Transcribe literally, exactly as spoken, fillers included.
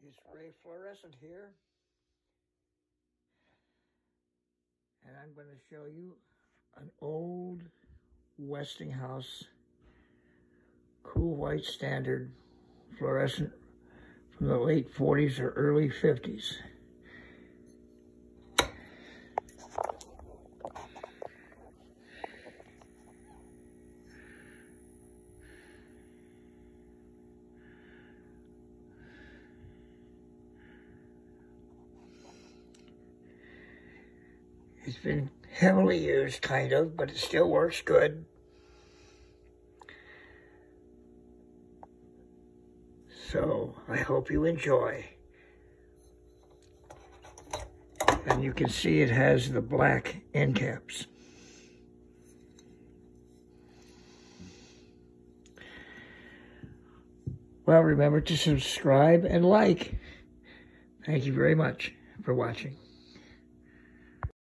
It's Ray Fluorescent here, and I'm going to show you an old Westinghouse cool white standard fluorescent from the late forties or early fifties. It's been heavily used, kind of, but it still works good. So, I hope you enjoy. And you can see it has the black end caps. Well, remember to subscribe and like. Thank you very much for watching.